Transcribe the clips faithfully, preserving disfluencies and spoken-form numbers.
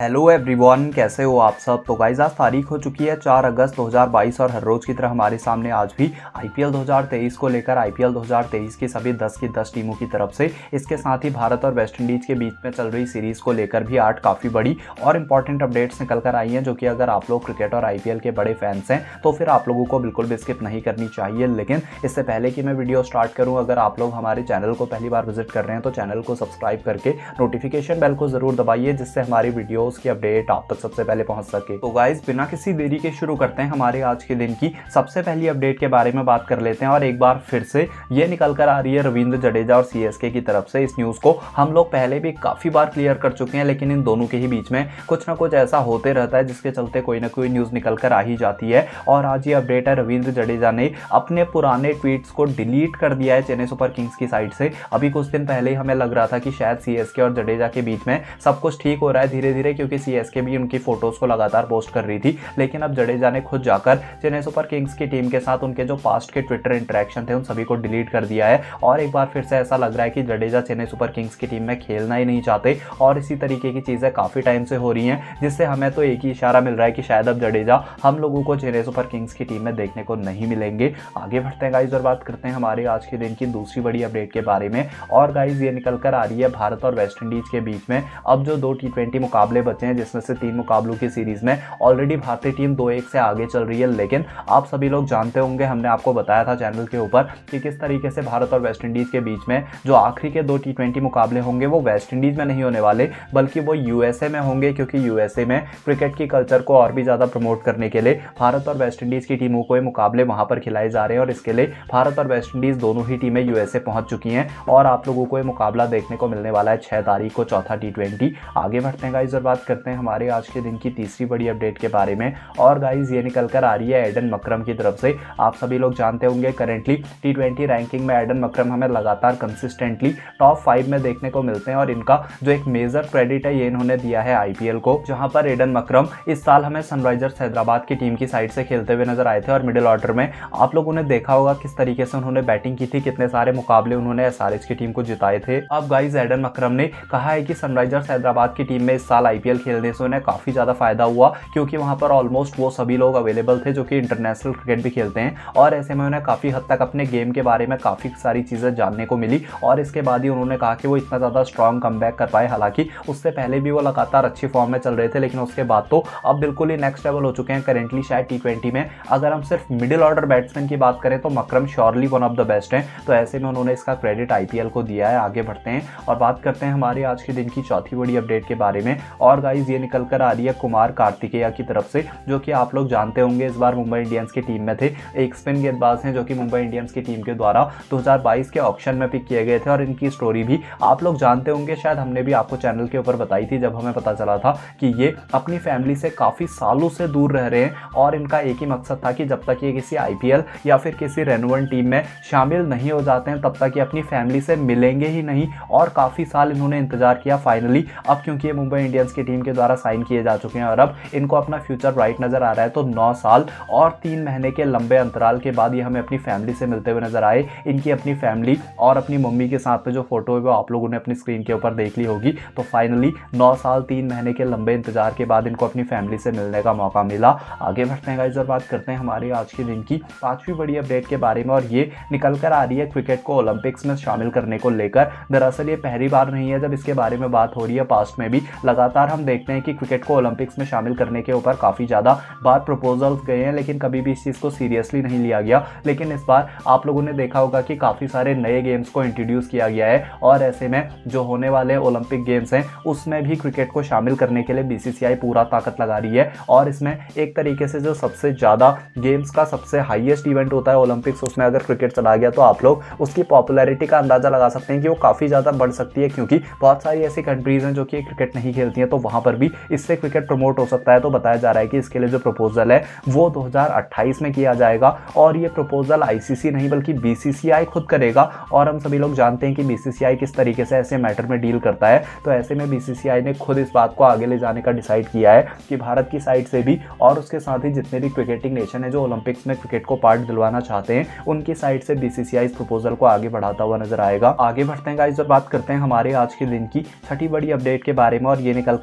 Hello everyone, कैसे हो आप सब। तो गाइस आज तारीख हो चुकी है चार अगस्त दो हज़ार बाईस और हर रोज़ की तरह हमारे सामने आज भी आईपीएल दो हज़ार तेईस को लेकर आईपीएल दो हज़ार तेईस की सभी दस की दस टीमों की तरफ से, इसके साथ ही भारत और वेस्ट इंडीज़ के बीच में चल रही सीरीज़ को लेकर भी आठ काफ़ी बड़ी और इंपॉर्टेंट अपडेट्स निकल कर आई हैं, जो कि अगर आप लोग क्रिकेट और आईपीएल के बड़े फैंस हैं तो फिर आप लोगों को बिल्कुल भी स्किप नहीं करनी चाहिए। लेकिन इससे पहले कि मैं वीडियो स्टार्ट करूँ, अगर आप लोग हमारे चैनल को पहली बार विजिट कर रहे हैं तो चैनल को सब्सक्राइब करके नोटिफिकेशन बेल को ज़रूर दबाइए, जिससे हमारी वीडियोज़ की अपडेट आप तक सबसे पहले पहुंच सके। तो गाइस बिना किसी देरी के शुरू करते हैं हमारे आज के दिन की सबसे पहली अपडेट के बारे में बात कर लेते हैं। और एक बार फिर से ये निकल कर आ रही है रविंद्र जडेजा और सीएसके की तरफ से। इस न्यूज़ को हम लोग पहले भी काफ़ी बार क्लियर कर चुके हैं, लेकिन इन दोनों के ही बीच में कुछ ना कुछ ऐसा होते रहता है जिसके चलते कोई ना कोई न्यूज़ निकल कर आ ही जाती है। और आज ये अपडेट है, रविंद्र जडेजा ने अपने पुराने ट्वीट्स को डिलीट कर दिया है चेन्नई सुपर किंग्स की साइड से। अभी कुछ दिन पहले ही हमें लग रहा था कि शायद सीएसके और जडेजा के बीच में सब कुछ ठीक हो रहा है धीरे धीरे, क्योंकि सीएसके भी उनकी फोटोज को लगातार पोस्ट कर रही थी। लेकिन अब जडेजा ने खुद जाकर चेन्नई सुपर किंग्स की टीम के साथ उनके जो पास्ट के ट्विटर इंटरेक्शन थे उन सभी को डिलीट कर दिया है। और एक बार फिर से ऐसा लग रहा है कि जडेजा चेन्नई सुपर किंग्स की टीम में खेलना ही नहीं चाहते। और इसी तरीके की चीज़ें काफ़ी टाइम से हो रही हैं, जिससे हमें तो एक ही इशारा मिल रहा है कि शायद अब जडेजा हम लोगों को चेन्नई सुपर किंग्स की टीम में देखने को नहीं मिलेंगे। आगे बढ़ते हैं गाइज और बात करते हैं हमारे आज के दिन की दूसरी बड़ी अपडेट के बारे में। और गाइज ये निकल कर आ रही है भारत और वेस्ट इंडीज के बीच में अब जो दो टी ट्वेंटी मुकाबले बचे हैं, जिसमें से तीन मुकाबलों की सीरीज में ऑलरेडी भारतीय टीम दो एक से आगे चल रही है। लेकिन आप सभी लोग जानते होंगे, हमने आपको बताया था चैनल के ऊपर कि किस तरीके से भारत और वेस्ट इंडीज के बीच में जो आखिरी के दो टी ट्वेंटी मुकाबले होंगे वो वेस्ट इंडीज में नहीं होने वाले, बल्कि वो यूएसए में होंगे। क्योंकि यूएसए में क्रिकेट की कल्चर को और भी ज़्यादा प्रमोट करने के लिए भारत और वेस्ट इंडीज की टीमों को ये मुकाबले वहाँ पर खिलाए जा रहे हैं। और इसके लिए भारत और वेस्ट इंडीज दोनों ही टीमें यूएसए पहुँच चुकी हैं और आप लोगों को ये मुकाबला देखने को मिलने वाला है छः तारीख को, चौथा टी ट्वेंटी। आगे बढ़ते हैं गाइज और बात करते हैं हमारे आज के दिन की तीसरी बड़ी अपडेट के बारे में। और गाइज ये निकल कर आ रही है एडन मकरम की तरफ से। आप सभी लोग जानते होंगे करेंटली टी ट्वेंटी रैंकिंग में एडन मकरम हमें लगातार कंसिस्टेंटली टॉप फाइव में देखने को मिलते हैं। और इनका जो एक मेजर क्रेडिट है ये इन्होंने दिया है आईपीएल को, जहां पर एडन मकरम इस साल हमें सनराइजर्स हैदराबाद की टीम की साइड से खेलते हुए नजर आए थे। और मिडिल ऑर्डर में आप लोगों ने देखा होगा किस तरीके से उन्होंने बैटिंग की थी, कितने सारे मुकाबले उन्होंने एसआरएच की टीम को जिताए थे। अब गाइज एडन मकरम ने कहा है कि सनराइजर्स हैदराबाद की टीम में इस साल आईपीएल खेलने से उन्हें काफी ज्यादा फायदा हुआ, क्योंकि वहां पर ऑलमोस्ट वो सभी लोग अवेलेबल थे जो कि इंटरनेशनल क्रिकेट भी खेलते हैं। और ऐसे में उन्हें काफ़ी हद तक अपने गेम के बारे में काफ़ी सारी चीज़ें जानने को मिली। और इसके बाद ही उन्होंने कहा कि वो इतना ज़्यादा स्ट्रॉन्ग कमबैक कर पाए। हालांकि उससे पहले भी वो लगातार अच्छी फॉर्म में चल रहे थे, लेकिन उसके बाद तो अब बिल्कुल ही नेक्स्ट लेवल हो चुके हैं करेंटली शायद टी ट्वेंटी में। अगर हम सिर्फ मिडिल ऑर्डर बैट्समैन की बात करें तो Markram surely one of the best हैं। तो ऐसे में उन्होंने इसका क्रेडिट आईपीएल को दिया है। आगे बढ़ते हैं और बात करते हैं हमारे आज के दिन की चौथी बड़ी अपडेट के बारे में। और गाइज ये निकल कर आ रही है कुमार कार्तिकेया की तरफ से, जो कि आप लोग जानते होंगे इस बार मुंबई इंडियंस की टीम में थे। एक स्पिन गेंदबाज हैं जो कि मुंबई इंडियंस की टीम के द्वारा दो हज़ार बाईस के ऑक्शन में पिक किए गए थे। और इनकी स्टोरी भी आप लोग जानते होंगे, शायद हमने भी आपको चैनल के ऊपर बताई थी जब हमें पता चला था कि ये अपनी फैमिली से काफ़ी सालों से दूर रह रहे हैं। और इनका एक ही मकसद था कि जब तक ये किसी आईपीएल या फिर किसी रेनोवन टीम में शामिल नहीं हो जाते हैं तब तक ये अपनी फैमिली से मिलेंगे ही नहीं। और काफ़ी साल इन्होंने इंतजार किया। फाइनली अब क्योंकि ये मुंबई इंडियंस की टीम के द्वारा साइन किए जा चुके हैं और अब इनको अपना फ्यूचर ब्राइट नजर आ रहा है, तो नौ साल और तीन महीने के लंबे अंतराल के बाद ये हमें अपनी फैमिली से मिलते हुए नजर आए। इनकी अपनी फैमिली और अपनी मम्मी के साथ में जो फोटो है वो आप लोगों ने अपनी स्क्रीन के ऊपर देख ली होगी। तो फाइनली नौ साल तीन महीने के लंबे इंतजार के बाद इनको अपनी फैमिली से मिलने का मौका मिला। आगे बढ़ते हैं गाइस और बात करते हैं हमारे आज के दिन की पांचवी बड़ी अपडेट के बारे में। और ये निकल कर आ रही है क्रिकेट को ओलंपिक्स में शामिल करने को लेकर। दरअसल ये पहली बार नहीं है जब इसके बारे में बात हो रही है, पास्ट में भी लगातार हम देखते हैं कि क्रिकेट को ओलंपिक्स में शामिल करने के ऊपर काफ़ी ज़्यादा बार प्रपोजल्स गए हैं, लेकिन कभी भी इस चीज़ को सीरियसली नहीं लिया गया। लेकिन इस बार आप लोगों ने देखा होगा कि काफ़ी सारे नए गेम्स को इंट्रोड्यूस किया गया है। और ऐसे में जो होने वाले ओलंपिक गेम्स हैं उसमें भी क्रिकेट को शामिल करने के लिए बीसीसीआई पूरा ताकत लगा रही है। और इसमें एक तरीके से जो सबसे ज़्यादा गेम्स का सबसे हाईएस्ट इवेंट होता है ओलंपिक्स, उसमें अगर क्रिकेट चला गया तो आप लोग उसकी पॉपुलैरिटी का अंदाज़ा लगा सकते हैं कि वो काफ़ी ज़्यादा बढ़ सकती है। क्योंकि बहुत सारी ऐसी कंट्रीज़ हैं जो कि क्रिकेट नहीं खेलती हैं, तो वहाँ पर भी इससे क्रिकेट प्रमोट हो सकता है। तो बताया जा रहा है कि इसके लिए जो प्रपोजल है वो दो हज़ार अट्ठाईस में किया जाएगा। और ये प्रपोजल आईसीसी नहीं बल्कि बीसीसीआई खुद करेगा। और हम सभी लोग जानते हैं कि बीसीसीआई किस तरीके से ऐसे मैटर में डील करता है। तो ऐसे में बीसीसीआई ने खुद इस बात को आगे ले जाने का डिसाइड किया है कि भारत की साइड से भी और उसके साथ ही जितने भी क्रिकेटिंग नेशन है जो ओलंपिक्स में क्रिकेट को पार्ट दिलवाना चाहते हैं उनकी साइड से बीसीसीआई इस प्रपोजल को आगे बढ़ाता हुआ नजर आएगा। आगे बढ़ते हैं गाइस और बात करते हैं हमारे आज के दिन की छठी बड़ी अपडेट के बारे में। और ये निकल कर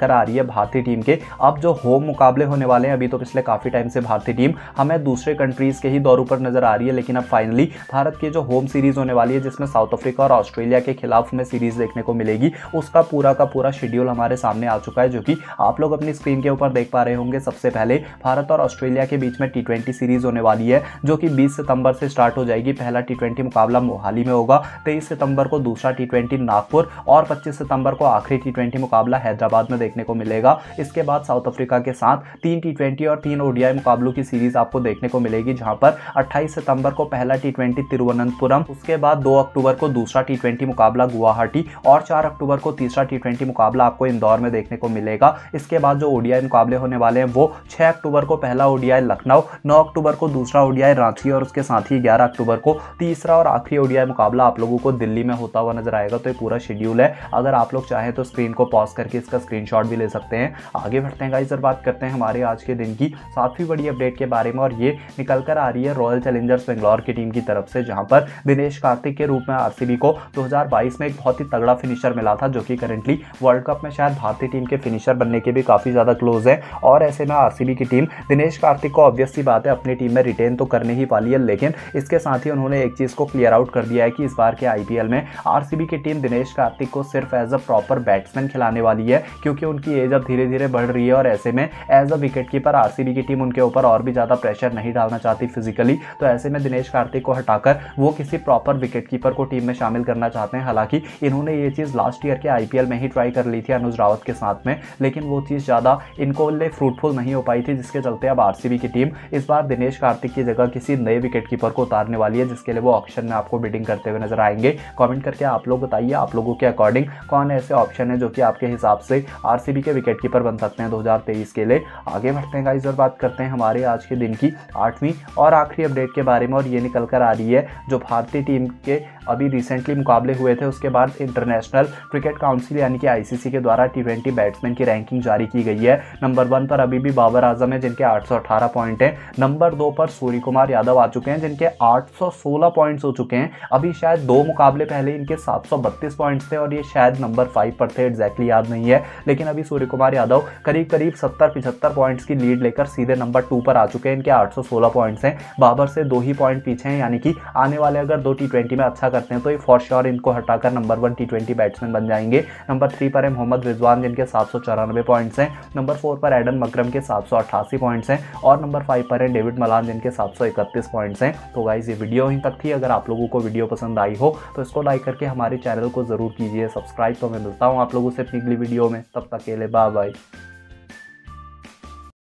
लेकर आ रही है भारतीय टीम के अब जो होम मुकाबले होने वाले हैं। अभी तो पिछले काफ़ी टाइम से भारतीय टीम हमें दूसरे कंट्रीज़ के ही दौरों पर नजर आ रही है, लेकिन अब फाइनली भारत की जो होम सीरीज होने वाली है जिसमें साउथ अफ्रीका और ऑस्ट्रेलिया के खिलाफ हमें सीरीज देखने को मिलेगी, उसका पूरा का पूरा शेड्यूल हमारे सामने आ चुका है, जो कि आप लोग अपनी स्क्रीन के ऊपर देख पा रहे होंगे। सबसे पहले भारत और ऑस्ट्रेलिया के बीच में टी ट्वेंटी सीरीज होने वाली है जो कि बीस सितंबर से स्टार्ट हो जाएगी। पहला टी ट्वेंटी मुकाबला मोहाली में होगा, तेईस सितंबर को दूसरा टी ट्वेंटी नागपुर और पच्चीस सितंबर को आखिरी टी ट्वेंटी मुकाबला हैदराबाद में देखने को मिलेगा। इसके बाद साउथ अफ्रीका के साथ तीन टी ट्वेंटी और तीन ओडीआई मुकाबलों की सीरीज आपको देखने को मिलेगी, जहां पर अट्ठाईस सितंबर को पहला टी ट्वेंटी तिरुवनंतपुरम, उसके बाद दो अक्टूबर को दूसरा टी ट्वेंटी मुकाबला गुवाहाटी और चार अक्टूबर को तीसरा टी ट्वेंटी मुकाबला आपको इंदौर में देखने को मिलेगा। इसके बाद जो ओडीआई मुकाबले होने वाले हैं वो छह अक्टूबर को पहला ओडीआई लखनऊ, नौ अक्टूबर को दूसरा ओडीआई रांची और उसके साथ ही ग्यारह अक्टूबर को तीसरा और आखिरी ओडीआई मुकाबला आप लोगों को दिल्ली में होता हुआ नजर आएगा। तो ये पूरा शेड्यूल है। अगर आप लोग चाहें तो स्क्रीन को पॉज करके इसका स्क्रीनशॉट भी ले सकते हैं। आगे बढ़ते हैं गाइस और बात करते हैं हमारे आज के दिन की सातवीं बड़ी अपडेट के बारे में, और ये निकल कर आ रही है रॉयल चैलेंजर्स बेंगलोर की टीम की तरफ से, जहां पर दिनेश कार्तिक के रूप में आरसीबी को दो हज़ार बाईस में एक बहुत ही तगड़ा फिनिशर मिला था, जो कि करंटली वर्ल्ड कप में शायद भारतीय टीम के फिनिशर बनने के भी काफी ज्यादा क्लोज है। और ऐसे में आरसीबी की टीम दिनेश कार्तिक को ऑब्वियस सी बात है अपनी टीम में रिटेन तो करने ही वाली है, लेकिन इसके साथ ही उन्होंने एक चीज को क्लियर आउट कर दिया है कि इस बार के आईपीएल में आरसीबी की टीम दिनेश कार्तिक को सिर्फ एज अ प्रॉपर बैट्समैन खिलाने वाली है, क्योंकि उनकी एज अब धीरे धीरे बढ़ रही है और ऐसे में as a wicket keeper RCB की टीम उनके ऊपर और भी ज्यादा प्रेशर नहीं डालना चाहती फिजिकली। तो ऐसे में दिनेश कार्तिक को हटाकर वो किसी प्रॉपर विकेट कीपर को टीम में शामिल करना चाहते हैं। हालांकि इन्होंने ये चीज लास्ट ईयर के आईपीएल में ही ट्राई कर ली थी अनुज रावत के साथ में, लेकिन वो चीज ज्यादा इनको लिए फ्रूटफुल नहीं हो पाई थी, जिसके चलते अब आरसीबी की टीम इस बार दिनेश कार्तिक की जगह किसी नए विकेट कीपर को उतारने वाली है, जिसके लिए वो ऑप्शन में आपको बिडिंग करते हुए नजर आएंगे। कमेंट करके आप लोग बताइए आप लोगों के अकॉर्डिंग कौन ऐसे ऑप्शन है जो कि आपके हिसाब से आरसीबी के विकेट कीपर बन सकते हैं दो हज़ार तेईस के लिए। आगे बढ़ते हैं गाइस और बात करते हैं हमारे आज के दिन की आठवीं और आखिरी अपडेट के बारे में, और ये निकल कर आ रही है जो भारतीय टीम के अभी रिसेंटली मुकाबले हुए थे उसके बाद इंटरनेशनल क्रिकेट काउंसिल यानी कि आईसीसी के द्वारा टी ट्वेंटी बैट्समैन की रैंकिंग जारी की गई है। नंबर वन पर अभी भी बाबर आजम है जिनके आठ सौ अठारह पॉइंट हैं। नंबर दो पर सूर्य कुमार यादव आ चुके हैं जिनके आठ सौ सोलह पॉइंट्स हो चुके हैं। अभी शायद दो मुकाबले पहले इनके सात सौ बत्तीस पॉइंट्स थे और ये शायद नंबर फाइव पर थे, एग्जैक्टली याद नहीं है, लेकिन अभी सूर्य कुमार यादव करीब करीब सत्तर पिछहत्तर पॉइंट्स की लीड लेकर सीधे नंबर टू पर आ चुके हैं। इनके आठ सौ सोलह पॉइंट्स हैं, बाबर से दो ही पॉइंट पीछे हैं, यानी कि आने वाले अगर दो टी ट्वेंटी में अच्छा करते हैं तो ये फॉर श्योर इनको हटाकर number one T twenty batsman बन जाएंगे। नंबर थ्री पर है मोहम्मद रिजवान जिनके सात सौ चौरानवे पॉइंट्स हैं। नंबर फोर पर एडन मकरम के सात सौ अट्ठासी पॉइंट्स हैं और नंबर फाइव पर है डेविड मलान जिनके सात सौ इकतीस पॉइंट्स हैं। तो गाइस ये वीडियो यहीं तक थी। अगर आप लोगों को वीडियो पसंद आई हो तो इसको लाइक करके हमारे चैनल को जरूर कीजिए सब्सक्राइब। तो मैं मिलता हूँ आप लोगों से अगली वीडियो में, तब तक के लिए बाय बाय।